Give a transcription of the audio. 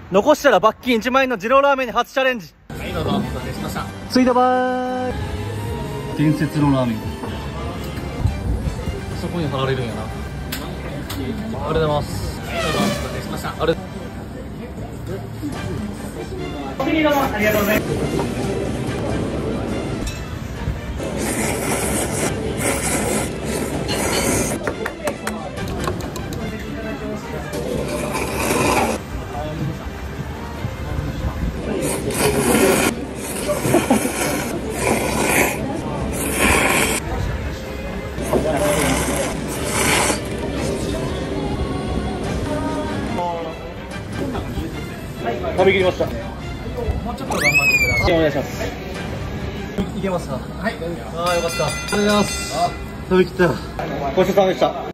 残したら罰金1万円の二郎ラーメンに初チャレンジ。 はい、どうぞお待たせしました。 ついたばーい。伝説のラーメン、そこに貼られるんやな。ありがとうございます。 はい、どうぞお待たせしました。 あれお席どうもありがとうございます。 食べきりました。 もうちょっと頑張ってください。 お願いします。いけますか。 はい、大丈夫です。 ああ、よかった。ありがとうございます。食べきったよ。ごちそうさまでした。